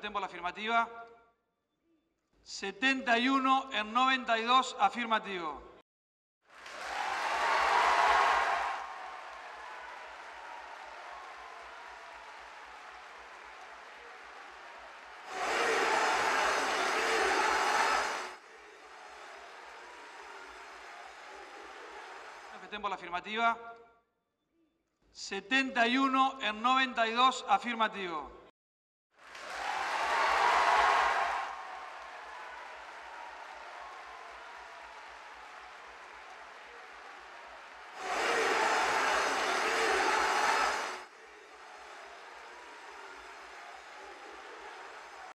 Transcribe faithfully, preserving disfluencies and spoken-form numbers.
Manifestemos por la afirmativa. setenta y uno en noventa y dos afirmativo. Manifestemos por la afirmativa. setenta y uno en noventa y dos afirmativo.